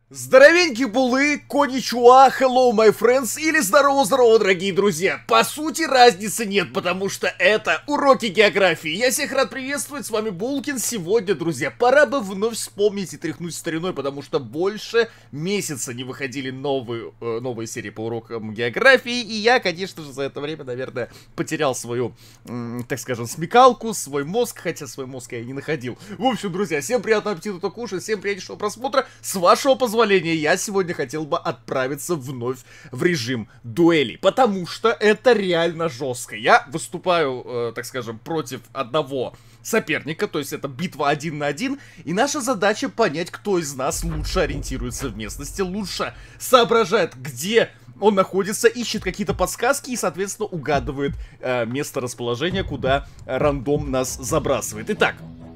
Здоровенькие булы, коничуа, hello my friends или здорово-здорово, дорогие друзья. По сути разницы нет, потому что это уроки географии. Я всех рад приветствовать, с вами Булкин. Сегодня, друзья, пора бы вновь вспомнить и тряхнуть стариной, потому что больше месяца не выходили новые серии по урокам географии. И я, конечно же, за это время, наверное, потерял свою, так скажем, смекалку, свой мозг, хотя свой мозг я и не находил. В общем, друзья, всем приятного аппетита кушать, всем приятнейшего просмотра. С вашего позволения, я сегодня хотел бы отправиться вновь в режим дуэли, потому что это реально жестко. Я выступаю, так скажем, против одного соперника, то есть это битва 1 на 1, и наша задача понять, кто из нас лучше ориентируется в местности, лучше соображает, где он находится, ищет какие-то подсказки и, соответственно, угадывает место расположения, куда рандом нас забрасывает. Итак,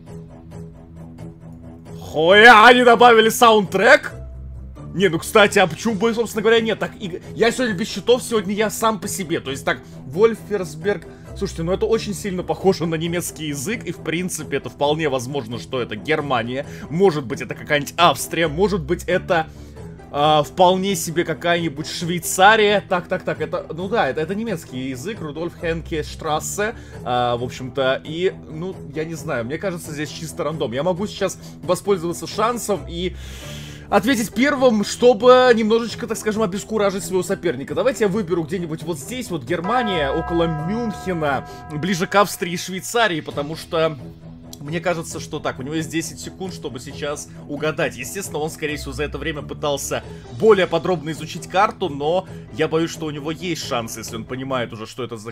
хуя, они добавили саундтрек? Не, ну, кстати, а почему бы, собственно говоря, нет? Так, я сегодня без счетов, сегодня я сам по себе. То есть, так, Вольферсберг. Слушайте, ну это очень сильно похоже на немецкий язык, и, в принципе, это вполне возможно, что это Германия. Может быть, это какая-нибудь Австрия, может быть, это вполне себе какая-нибудь Швейцария. Так, это, ну да, это немецкий язык, Рудольф Хенке Штрассе, в общем-то, и, ну, я не знаю, мне кажется, здесь чисто рандом. Я могу сейчас воспользоваться шансом и ответить первым, чтобы немножечко, так скажем, обескуражить своего соперника. Давайте я выберу где-нибудь вот здесь, вот Германия, около Мюнхена, ближе к Австрии и Швейцарии, потому что мне кажется, что так, у него есть 10 секунд, чтобы сейчас угадать. Естественно, он, скорее всего, за это время пытался более подробно изучить карту, но я боюсь, что у него есть шанс, если он понимает уже, что это за...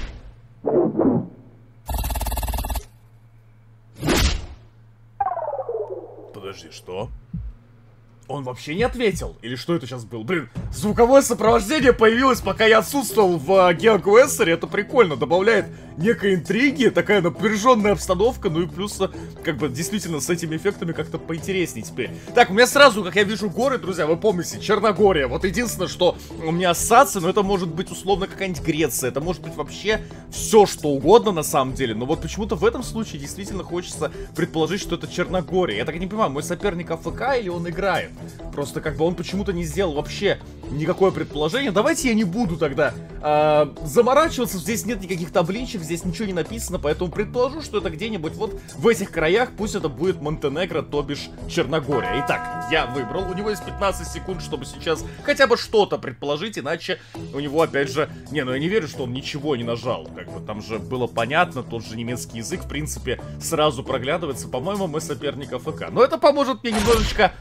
Подожди, что? Он вообще не ответил? Или что это сейчас было? Блин, звуковое сопровождение появилось, пока я отсутствовал в GeoGuessr. Это прикольно, добавляет некой интриги, такая напряженная обстановка. Ну и плюс, как бы, действительно, с этими эффектами как-то поинтереснее теперь. Так, у меня сразу, как я вижу горы, друзья, вы помните, Черногория. Вот единственное, что у меня ассоциация, но это может быть условно какая-нибудь Греция. Это может быть вообще все, что угодно на самом деле. Но вот почему-то в этом случае действительно хочется предположить, что это Черногория. Я так и не понимаю, мой соперник АФК или он играет? Просто как бы он почему-то не сделал вообще никакое предположение. Давайте я не буду тогда заморачиваться. Здесь нет никаких табличек, здесь ничего не написано, поэтому предположу, что это где-нибудь вот в этих краях. Пусть это будет Монтенегро, то бишь Черногория. Итак, я выбрал. У него есть 15 секунд, чтобы сейчас хотя бы что-то предположить, иначе у него опять же... Не, ну я не верю, что он ничего не нажал. Как бы там же было понятно, тот же немецкий язык, в принципе, сразу проглядывается. По-моему, мы соперник АФК. Но это поможет мне немножечко...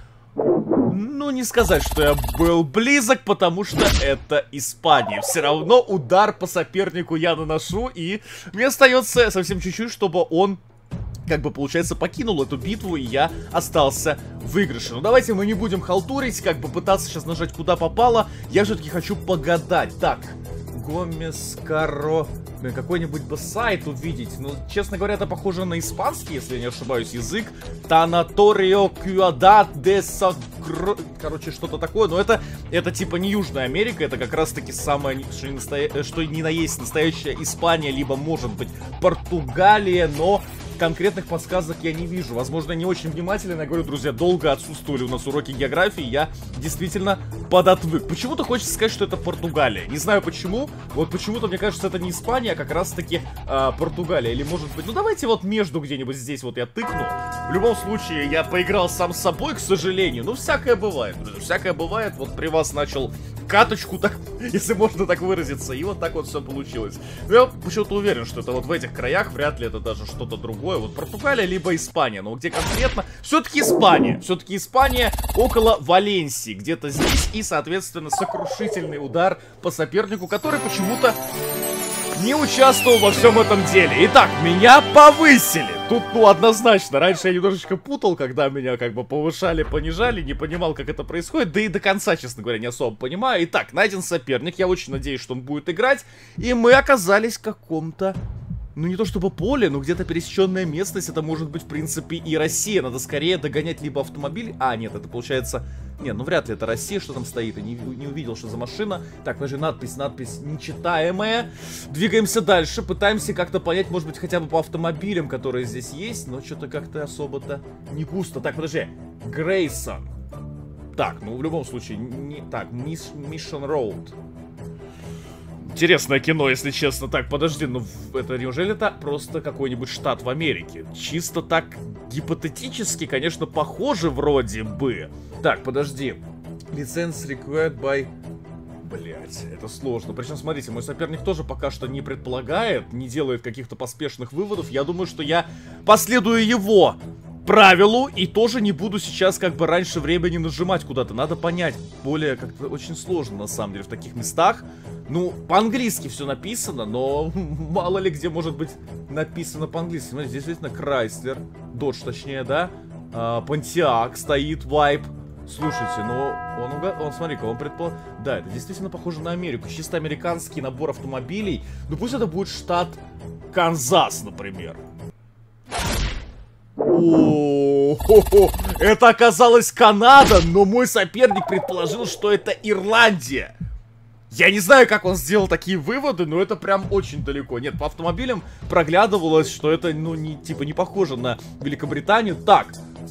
Ну, не сказать, что я был близок, потому что это Испания. Все равно удар по сопернику я наношу, и мне остается совсем чуть-чуть, чтобы он, как бы, получается, покинул эту битву, и я остался в выигрыше. Ну, давайте мы не будем халтурить, как бы пытаться сейчас нажать куда попало. Я все-таки хочу погадать. Так, Гомес, Каро... Какой-нибудь бы сайт увидеть. Ну, честно говоря, это похоже на испанский, если я не ошибаюсь, язык. Танаторио Кюадат де Сагро... Короче, что-то такое. Но это типа не Южная Америка. Это как раз-таки самое, что ни на есть настоящая Испания, либо, может быть, Португалия, но... конкретных подсказок я не вижу. Возможно, не очень внимательно. Я говорю, друзья, долго отсутствовали у нас уроки географии. Я действительно подотвык. Почему-то хочется сказать, что это Португалия. Не знаю почему. Вот почему-то мне кажется, это не Испания, а как раз-таки Португалия. Или может быть... Ну, давайте вот между где-нибудь здесь вот я тыкну. В любом случае, я поиграл сам с собой, к сожалению. Ну, всякое бывает, друзья. Всякое бывает. Вот при вас начал каточку, так, если можно так выразиться. И вот так вот все получилось. Но я почему-то уверен, что это вот в этих краях. Вряд ли это даже что-то другое. Вот Португалия, либо Испания. Но где конкретно? Все-таки Испания. Все-таки Испания около Валенсии. Где-то здесь. И, соответственно, сокрушительный удар по сопернику, который почему-то не участвовал во всем этом деле. Итак, меня повысили. Тут, ну, однозначно. Раньше я немножечко путал, когда меня как бы повышали, понижали. Не понимал, как это происходит. Да и до конца, честно говоря, не особо понимаю. Итак, найден соперник. Я очень надеюсь, что он будет играть. И мы оказались в каком-то... Ну, не то чтобы поле, но где-то пересеченная местность. Это может быть, в принципе, и Россия. Надо скорее догонять либо автомобиль. А, нет, это получается... Нет, ну вряд ли это Россия, что там стоит. Я не увидел, что за машина. Так, подожди, надпись нечитаемая. Двигаемся дальше. Пытаемся как-то понять, может быть, хотя бы по автомобилям, которые здесь есть. Но что-то как-то особо-то не густо. Так, подожди. Грейсон. Так, ну в любом случае, не так, Mission Road. Интересное кино, если честно. Так, подожди, ну это неужели это просто какой-нибудь штат в Америке? Чисто так гипотетически, конечно, похоже вроде бы. Так, подожди. License required by... Блять, это сложно. Причем, смотрите, мой соперник тоже пока что не предполагает, не делает каких-то поспешных выводов. Я думаю, что я последую его правилу и тоже не буду сейчас как бы раньше времени нажимать куда-то. Надо понять. Более как-то очень сложно, на самом деле, в таких местах. Ну, по-английски все написано, но мало ли где может быть написано по-английски. Смотрите, здесь действительно Крайслер, Додж точнее, да? Pontiac стоит, Вайп. Слушайте, ну, он смотри-ка, он предполагает... Да, это действительно похоже на Америку. Чисто американский набор автомобилей. Ну, пусть это будет штат Канзас, например. О-хо-хо, это оказалась Канада, но мой соперник предположил, что это Ирландия. Я не знаю, как он сделал такие выводы, но это прям очень далеко. Нет, по автомобилям проглядывалось, что это, ну, не похоже на Великобританию. Так.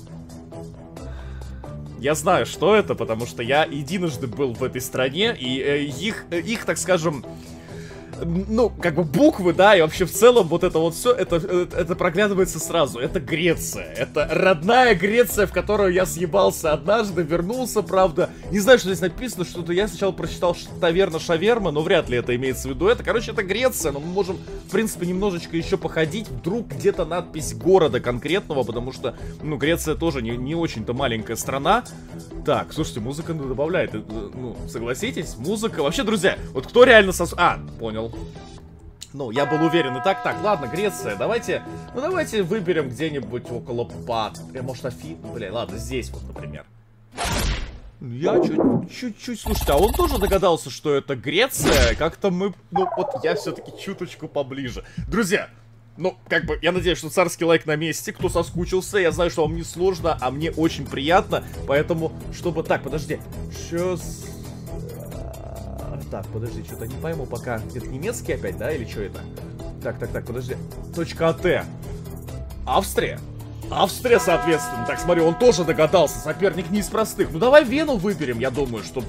Я знаю, что это, потому что я единожды был в этой стране, и их, так скажем, ну, как бы буквы, да, и вообще в целом вот это вот все, это проглядывается сразу. Это Греция. Это родная Греция, в которую я съебался однажды, вернулся, правда. Не знаю, что здесь написано, что-то я сначала прочитал таверна шаверма, но вряд ли это имеется в виду. Короче, это Греция, но мы можем, в принципе, немножечко еще походить. Вдруг где-то надпись города конкретного, потому что, ну, Греция тоже не очень-то маленькая страна. Так, слушайте, музыка добавляет, ну, согласитесь, музыка. Вообще, друзья, вот кто реально понял. Ну, я был уверен и так. Так, ладно, Греция, давайте выберем где-нибудь около может, Бля, ладно, здесь вот, например. Я чуть-чуть, слушайте, а он тоже догадался, что это Греция? Как-то мы, ну, вот я все-таки чуточку поближе. Друзья, ну, как бы, я надеюсь, что царский лайк на месте. Кто соскучился, я знаю, что вам не сложно, а мне очень приятно. Поэтому, чтобы... Так, подожди. Сейчас... Так, подожди, что-то не пойму пока. Это немецкий опять, да? Или что это? Так, подожди. Точка АТ. Австрия? Австрия, соответственно. Так, смотри, он тоже догадался. Соперник не из простых. Ну, давай Вену выберем, я думаю, что...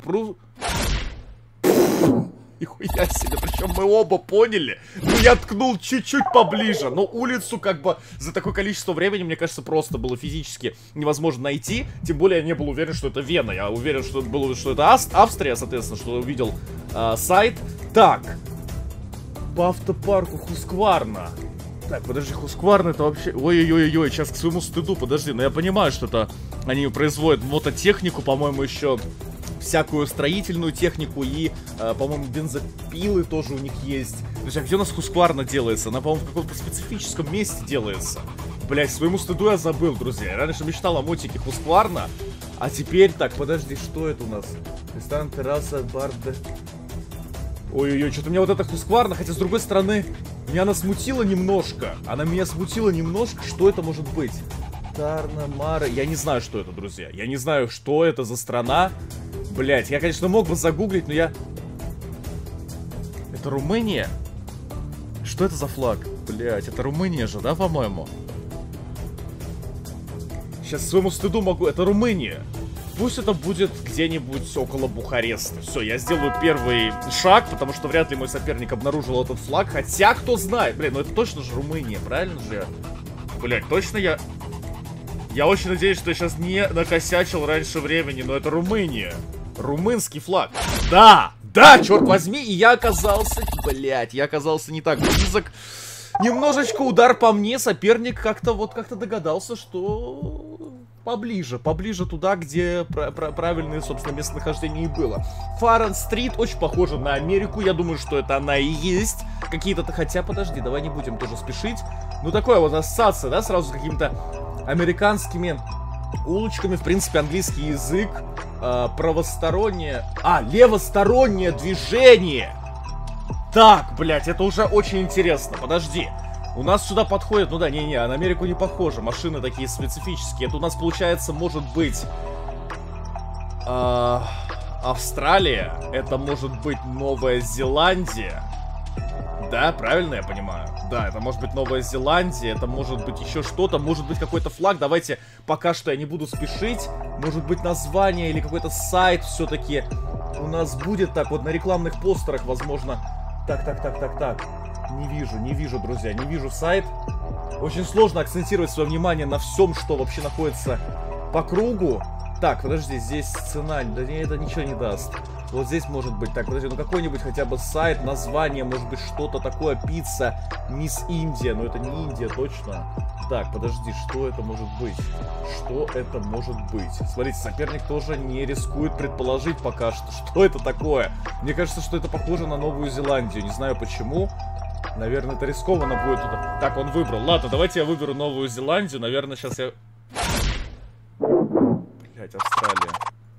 Нихуя себе, причем мы оба поняли. Ну, я ткнул чуть-чуть поближе. Но улицу, как бы, за такое количество времени, мне кажется, просто было физически невозможно найти. Тем более, я не был уверен, что это Вена. Я уверен, что это Австрия, соответственно, что увидел сайт. Так. По автопарку Хускварна. Так, подожди, Хускварна это вообще... Ой-ой-ой-ой, сейчас к своему стыду, подожди. Но я понимаю, что это... Они производят мототехнику, по-моему, еще... всякую строительную технику и, по-моему, бензопилы тоже у них есть. Друзья, где у нас Хускварна делается? Она, по-моему, в каком-то специфическом месте делается. Блять, своему стыду я забыл, друзья. Я раньше мечтал о мотике Хускварна, а теперь... Так, подожди, что это у нас? Ресторан, терраса, бар... Ой-ой-ой, что-то меня вот эта Хускварна, хотя, с другой стороны, меня она смутила немножко. Она меня смутила немножко, что это может быть? Тарна, Мара... Я не знаю, что это, друзья. Я не знаю, что это за страна. Блять, я, конечно, мог бы загуглить, но я... Это Румыния? Что это за флаг? Блять, это Румыния же, да, по-моему? Сейчас своему стыду могу... Это Румыния. Пусть это будет где-нибудь около Бухареста. Все, я сделаю первый шаг, потому что вряд ли мой соперник обнаружил этот флаг. Хотя, кто знает. Блин, ну это точно же Румыния, правильно же? Блять, точно я... Я очень надеюсь, что я сейчас не накосячил раньше времени, но это Румыния. Румынский флаг. Да, черт возьми, и я оказался... Блять, я оказался не так близок. Немножечко удар по мне, соперник как-то догадался, что... Поближе туда, где правильное, собственно, местонахождение и было. Фарен-стрит очень похоже на Америку, я думаю, что это она и есть. Какие-то... Хотя, подожди, давай не будем тоже спешить. Ну, такое вот ассоциация, да, сразу с какими-то американскими улочками. В принципе, английский язык, правостороннее... левостороннее движение! Так, блядь, это уже очень интересно, подожди. У нас сюда подходит, ну да, не-не, на Америку не похоже, машины такие специфические. Это у нас, получается, может быть Австралия, это может быть Новая Зеландия. Да, правильно я понимаю? Да, это может быть Новая Зеландия, это может быть еще что-то, может быть какой-то флаг. Давайте пока что я не буду спешить. Может быть название или какой-то сайт все-таки у нас будет. Так, вот на рекламных постерах, возможно. Так. Не вижу, друзья, не вижу сайт. Очень сложно акцентировать свое внимание на всем, что вообще находится по кругу. Так, подожди, здесь цена, да это ничего не даст. Вот здесь может быть, так, подожди, ну какой-нибудь хотя бы сайт, название, может быть что-то такое, пицца, Мисс Индия, но это не Индия точно. Так, подожди, что это может быть? Что это может быть? Смотрите, соперник тоже не рискует предположить пока что это такое. Мне кажется, что это похоже на Новую Зеландию, не знаю почему. Наверное, это рискованно будет туда. Так, он выбрал. Ладно, давайте я выберу Новую Зеландию. Наверное, сейчас я... Блять, Австралия.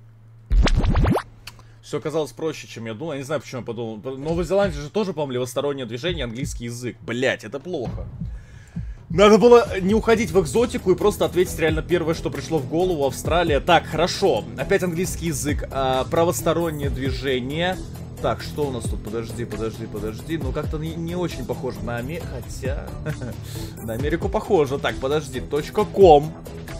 Все оказалось проще, чем я думал. Я не знаю, почему я подумал. Новая Зеландия же тоже, по-моему, левостороннее движение, английский язык. Блять, это плохо. Надо было не уходить в экзотику и просто ответить реально первое, что пришло в голову. Австралия. Так, хорошо. Опять английский язык. Правостороннее движение. Так, что у нас тут? Подожди. Ну, как-то не очень похоже на Америку. Хотя... на Америку похоже. Так, подожди. .com.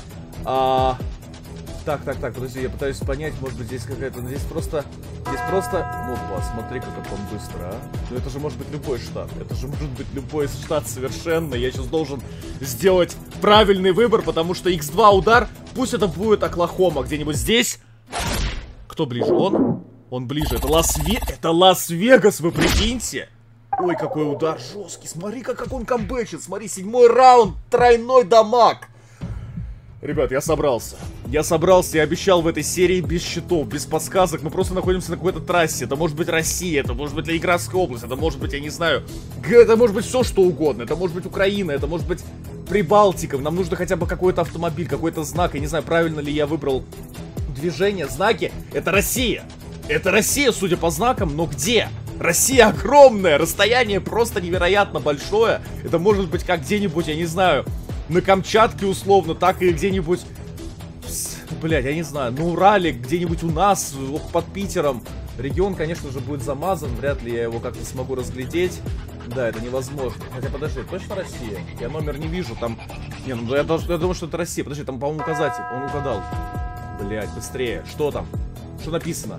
Так, подожди, я пытаюсь понять, может быть, здесь какая-то... Здесь просто... Опа, смотри-ка, как он быстро, а. Ну, это же может быть любой штат. Это же может быть любой штат совершенно. Я сейчас должен сделать правильный выбор, потому что X2 удар. Пусть это будет Оклахома, где-нибудь здесь. Кто ближе? Он? Он ближе. Это Лас-Вегас, вы прикиньте. Ой, какой удар жесткий. Смотри, как он камбэчит. Смотри, 7-й раунд, тройной дамаг. Ребят, я собрался. Я обещал в этой серии без счетов, без подсказок. Мы просто находимся на какой-то трассе. Это может быть Россия, это может быть Ленинградская область, это может быть, я не знаю, это может быть все что угодно. Это может быть Украина, это может быть Прибалтика. Нам нужно хотя бы какой-то автомобиль, какой-то знак. Я не знаю, правильно ли я выбрал движение, знаки. Это Россия. Это Россия, судя по знакам, но где? Россия огромная, расстояние просто невероятно большое. Это может быть как где-нибудь, я не знаю, на Камчатке условно, так и где-нибудь, блять, я не знаю, на Урале, где-нибудь у нас, под Питером. Регион, конечно же, будет замазан, вряд ли я его как-то смогу разглядеть. Да, это невозможно. Хотя, подожди, точно Россия? Я номер не вижу, там... Не, ну я думаю, что это Россия. Подожди, там, по-моему, указатель, он угадал. Блять, быстрее. Что там? Что написано?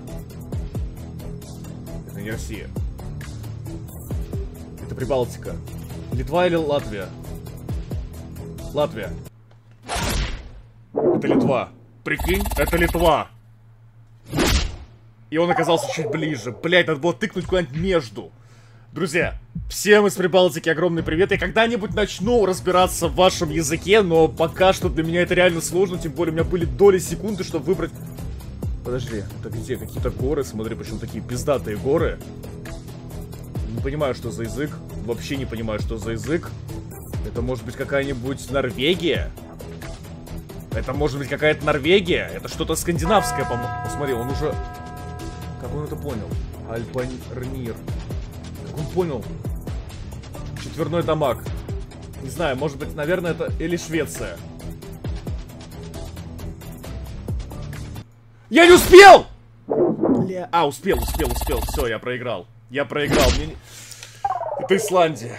Это не Россия. Это Прибалтика. Литва или Латвия? Латвия. Это Литва. Прикинь, это Литва. И он оказался чуть ближе. Блять, надо было тыкнуть куда-нибудь между. Друзья, всем из Прибалтики огромный привет. Я когда-нибудь начну разбираться в вашем языке, но пока что для меня это реально сложно. Тем более у меня были доли секунды, чтобы выбрать... Подожди, это где? Какие-то горы, смотри, причем такие пиздатые горы. Не понимаю, что за язык. Вообще не понимаю, что за язык. Это может быть какая-нибудь Норвегия? Это может быть какая-то Норвегия? Это что-то скандинавское, по-моему. Посмотри, он уже... Как он это понял? Альпанирнир. Как он понял? Четверной дамаг. Не знаю, может быть, наверное, это... Или Швеция. Я не успел! Бля... А, успел. Все, я проиграл. Мне... Это Исландия.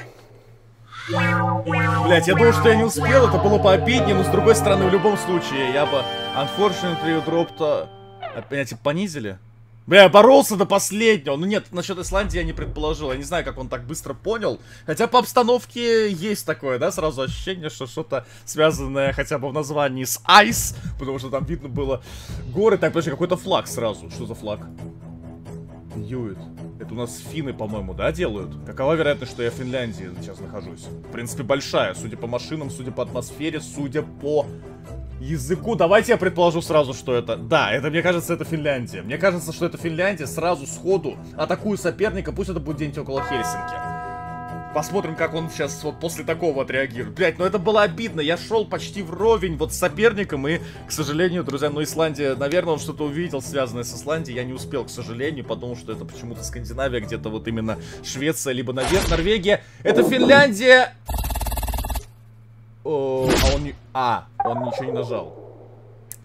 Блять, я думал, что я не успел, это было пообиднее, но с другой стороны, в любом случае, я бы... Unfortunately, you dropped... Опять типа понизили? Бля, я боролся до последнего. Ну нет, насчет Исландии я не предположил. Я не знаю, как он так быстро понял. Хотя по обстановке есть такое, да, сразу ощущение, что что-то связанное хотя бы в названии с Ice. Потому что там видно было горы. Так, подожди, какой-то флаг сразу. Что за флаг? Юит. Это у нас финны, по-моему, да, делают? Какова вероятность, что я в Финляндии сейчас нахожусь? В принципе, большая. Судя по машинам, судя по атмосфере, судя по языку. Давайте я предположу сразу, что это... Да, это, мне кажется, это Финляндия. Мне кажется, что это Финляндия. Сразу, сходу атакую соперника. Пусть это будет где-нибудь около Хельсинки. Посмотрим, как он сейчас вот после такого отреагирует. Блять, ну это было обидно. Я шел почти вровень вот с соперником. И, к сожалению, друзья, ну Исландия... Наверное, он что-то увидел, связанное с Исландией. Я не успел, к сожалению. Подумал, что это почему-то Скандинавия. Где-то вот именно Швеция, либо Норвегия. Это Финляндия! О, он ничего не нажал.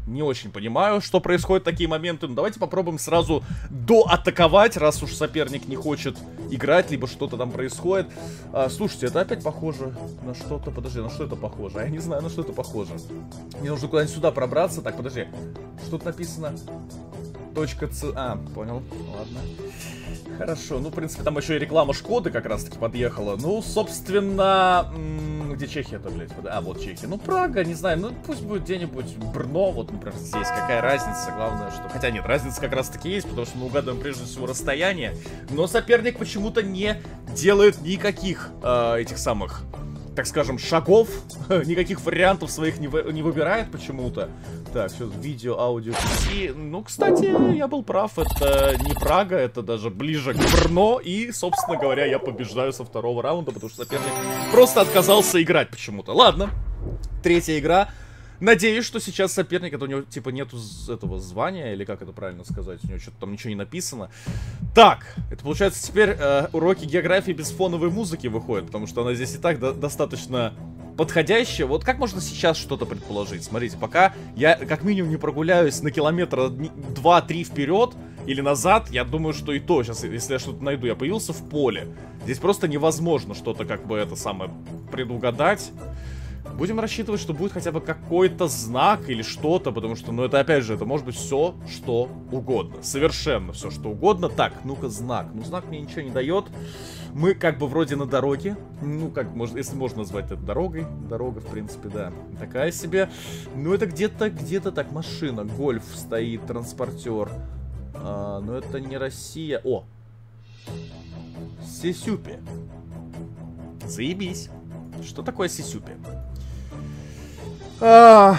Не очень понимаю, что происходит в такие моменты. Но давайте попробуем сразу доатаковать, раз уж соперник не хочет играть, либо что-то там происходит. Слушайте, это опять похоже на что-то. Подожди, на что это похоже? Я не знаю, на что это похоже. Мне нужно куда-нибудь сюда пробраться. Так, подожди. Что-то написано. Точка Ц... понял. Ладно. Хорошо. Ну, в принципе, там еще и реклама Шкоды как раз-таки подъехала. Ну, собственно... Где Чехия-то, блядь? Вот Чехия. Ну, Прага, не знаю. Ну, пусть будет где-нибудь Брно. Вот, например, здесь. Какая разница? Главное, что... Хотя нет, разница как раз-таки есть, потому что мы угадываем прежде всего расстояние. Но соперник почему-то не делает никаких этих самых... так скажем, шагов, никаких вариантов своих не выбирает почему-то. Так, все, видео, аудио, PC. Ну, кстати, я был прав, это не Прага, это даже ближе к Брно. И, собственно говоря, я побеждаю со второго раунда, потому что соперник просто отказался играть почему-то. Ладно, третья игра. Надеюсь, что сейчас соперник, это у него, типа, нету этого звания, или как это правильно сказать, у него что-то там ничего не написано. Так, это получается теперь уроки географии без фоновой музыки выходят, потому что она здесь и так достаточно подходящая. Вот как можно сейчас что-то предположить? Смотрите, пока я как минимум не прогуляюсь на километра 2-3 вперед или назад, я думаю, что и то, сейчас, если я что-то найду, я появился в поле. Здесь просто невозможно что-то, как бы, это самое, предугадать. Будем рассчитывать, что будет хотя бы какой-то знак или что-то, потому что, ну, это, опять же, это может быть все, что угодно. Совершенно все, что угодно. Так, ну-ка, знак. Ну, знак мне ничего не дает. Мы как бы вроде на дороге. Ну, как, если можно назвать это дорогой. Дорога, в принципе, да. Такая себе. Ну, это где-то так, машина. Гольф стоит, транспортер. Но это не Россия. О! Сисюпи. Заебись. Что такое Сисюпи? Два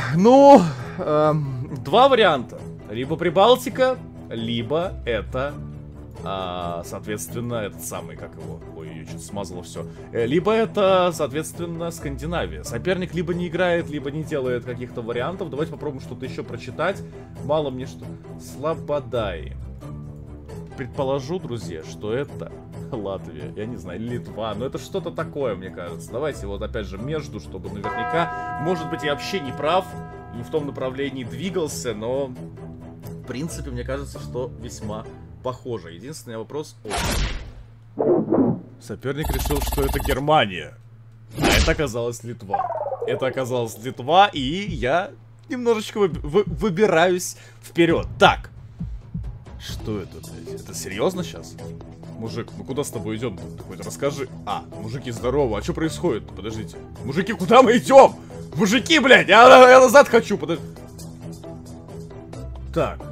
варианта. Либо Прибалтика, либо это, соответственно, этот самый, как его, ой, я что-то смазало все. Либо это, соответственно, Скандинавия. Соперник либо не играет, либо не делает каких-то вариантов. Давайте попробуем что-то еще прочитать. Мало мне что... Слободай. Предположу, друзья, что это Латвия, я не знаю, Литва, но это что-то такое, мне кажется. Давайте вот опять же между, чтобы наверняка, может быть, я вообще не прав, не в том направлении двигался, но в принципе, мне кажется, что весьма похоже. Единственный вопрос... Соперник решил, что это Германия, а это оказалось Литва. Это оказалось Литва, и я немножечко выбираюсь вперед. Так. Что это, блядь? Это серьезно сейчас? Мужик, ну куда с тобой идем? Такой-то расскажи. Мужики, здорово. А что происходит? Подождите. Мужики, куда мы идем? Мужики, блядь, я назад хочу. Подожди. Так.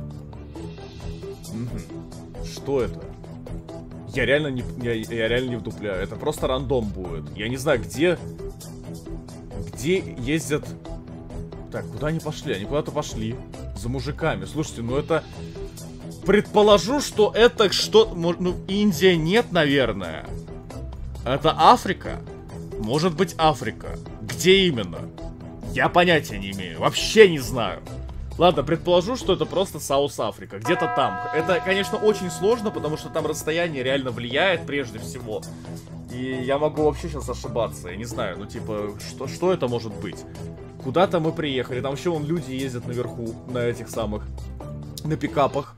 Что это? Я реально не вдупляю. Это просто рандом будет. Я не знаю, где ездят... Так, куда они пошли? Они куда-то пошли. За мужиками. Слушайте, ну это... Предположу, что это что... Ну, Индия нет, наверное. Это Африка? Может быть, Африка. Где именно? Я понятия не имею. Вообще не знаю. Ладно, предположу, что это просто Саус-Африка. Где-то там. Это, конечно, очень сложно, потому что там расстояние реально влияет прежде всего. И я могу вообще сейчас ошибаться. Я не знаю, ну типа, что это может быть? Куда-то мы приехали. Там вообще вон люди ездят наверху, на этих самых... На пикапах.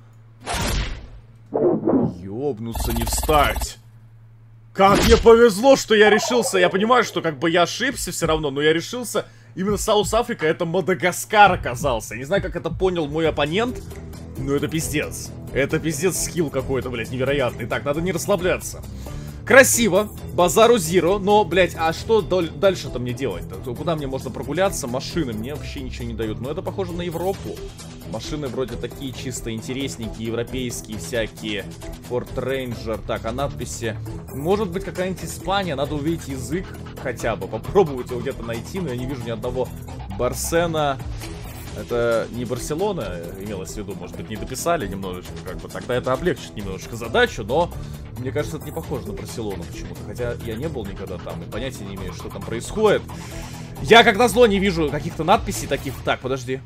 Ёбнуться не встать. Как мне повезло, что я решился. Я понимаю, что как бы я ошибся все равно, но я решился. Именно Саус-Африка, это Мадагаскар оказался. Я не знаю, как это понял мой оппонент, но это пиздец. Это пиздец скилл какой-то, блядь, невероятный. Так, надо не расслабляться. Красиво, базару зиро, но, блядь, а что дальше-то мне делать-то? Куда мне можно прогуляться? Машины мне вообще ничего не дают. Но это похоже на Европу. Машины вроде такие чисто интересненькие, европейские всякие. Ford Ranger. Так, а надписи? Может быть, какая-нибудь Испания? Надо увидеть язык хотя бы. Попробовать его где-то найти, но я не вижу ни одного. Барсена. Это не Барселона имелось в виду, может быть, не дописали немножечко, как бы, тогда это облегчит немножечко задачу, но мне кажется, это не похоже на Барселону почему-то, хотя я не был никогда там и понятия не имею, что там происходит. Я, как назло, не вижу каких-то надписей таких. Так, подожди.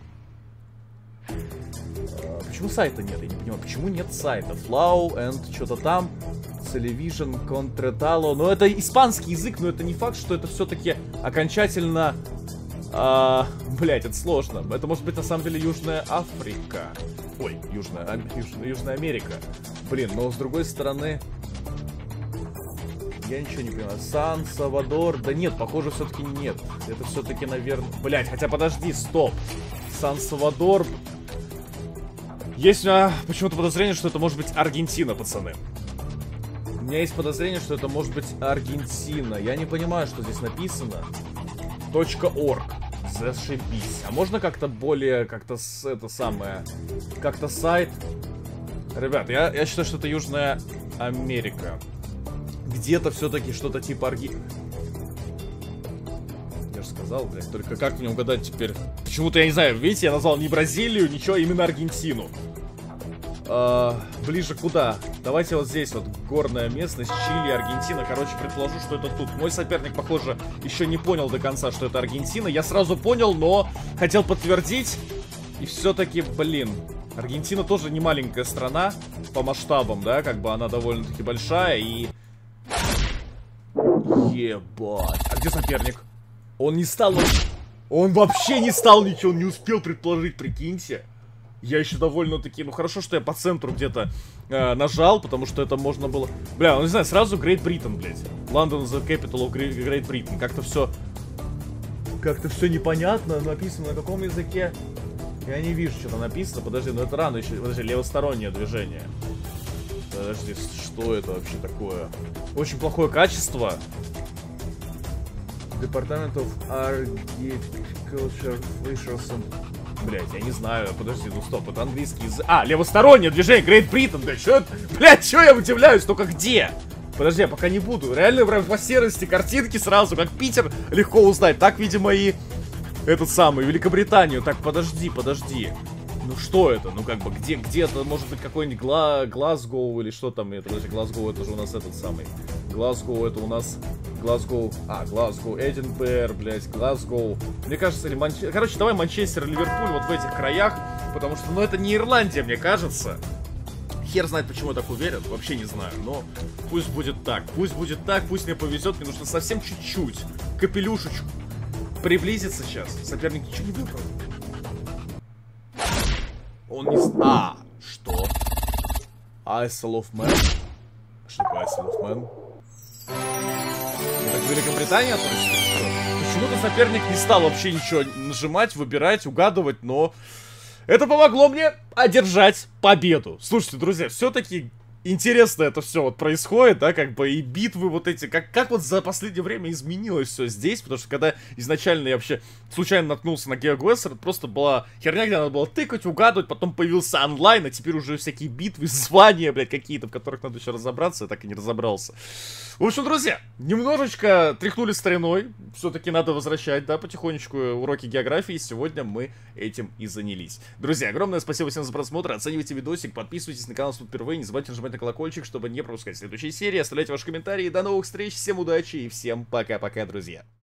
Почему сайта нет? Я не понимаю, почему нет сайта? Flow and что-то там. Television, Contratalo. Но это испанский язык, но это не факт, что это все-таки окончательно... Блять, это сложно. Это может быть на самом деле Южная Африка. Ой, Южная Америка. Блин, но с другой стороны... Я ничего не понимаю. Сан-Сальвадор... Да нет, похоже, все-таки нет. Это все-таки, наверное... Блять, хотя подожди, стоп. Сан-Сальвадор... Есть у меня почему-то подозрение, что это может быть Аргентина, пацаны. У меня есть подозрение, что это может быть Аргентина. Я не понимаю, что здесь написано. .org. Зашибись. А можно как-то более, как-то это самое... Как-то сайт... Ребят, я считаю, что это Южная Америка. Где-то все-таки что-то типа Я же сказал, блядь, только как мне угадать теперь? Почему-то, я не знаю, видите, я назвал не Бразилию, ничего, а именно Аргентину. Ближе куда? Давайте вот здесь вот, горная местность, Чили, Аргентина. Короче, предположу, что это тут. Мой соперник, похоже, еще не понял до конца, что это Аргентина. Я сразу понял, но хотел подтвердить. И все-таки, блин, Аргентина тоже не маленькая страна по масштабам, да, как бы она довольно-таки большая и... Ебать. А где соперник? Он не стал... Он вообще не стал ничего, он не успел предположить, прикиньте. Я еще довольно-таки... Ну, хорошо, что я по центру где-то нажал, потому что это можно было... Бля, ну не знаю, сразу Great Britain, блядь. London the capital of Great Britain. Как-то все... Как-то все непонятно, написано на каком языке. Я не вижу, что там написано. Подожди, ну это рано еще. Подожди, левостороннее движение. Подожди, что это вообще такое? Очень плохое качество. Department of Agriculture Fisheries. Блять, я не знаю. Подожди, ну стоп, это английский язык. А, левостороннее движение, Great Britain, блядь, что это? Блять, что я удивляюсь, только где? Подожди, я пока не буду. Реально, прям по серости картинки сразу, как Питер, легко узнать. Так, видимо, и этот самый, Великобританию. Так, подожди. Ну что это? Ну как бы, где-то, может быть, какой-нибудь Глазгоу или что там? Это, подожди, Глазгоу, это же у нас этот самый. Глазгоу, это у нас... Глазгоу, Эдинбург, блядь, Глазгоу. Мне кажется, или Манчестер... Короче, давай Манчестер, Ливерпуль вот в этих краях, потому что, ну, это не Ирландия, мне кажется. Хер знает, почему я так уверен, вообще не знаю, но пусть будет так, пусть мне повезет, мне нужно совсем чуть-чуть, капелюшечку, приблизиться сейчас. Соперник ничего не выбрал. Он не... что? Isle of Man? Что такое Isle of Man? Так Великобритания относится? Почему-то соперник не стал вообще ничего нажимать, выбирать, угадывать, но это помогло мне одержать победу. Слушайте, друзья, все-таки интересно это все вот происходит, да, как бы и битвы вот эти, как вот за последнее время изменилось все здесь, потому что когда изначально я вообще случайно наткнулся на GeoGuessr, это просто была херня, где надо было тыкать, угадывать, потом появился онлайн, а теперь уже всякие битвы, звания, блядь, какие-то, в которых надо еще разобраться, я так и не разобрался. В общем, друзья, немножечко тряхнули стариной, все-таки надо возвращать, да, потихонечку уроки географии, сегодня мы этим и занялись. Друзья, огромное спасибо всем за просмотр, оценивайте видосик, подписывайтесь на канал, если впервые, не забывайте нажимать на колокольчик, чтобы не пропускать следующие серии, оставляйте ваши комментарии, до новых встреч, всем удачи и всем пока-пока, друзья.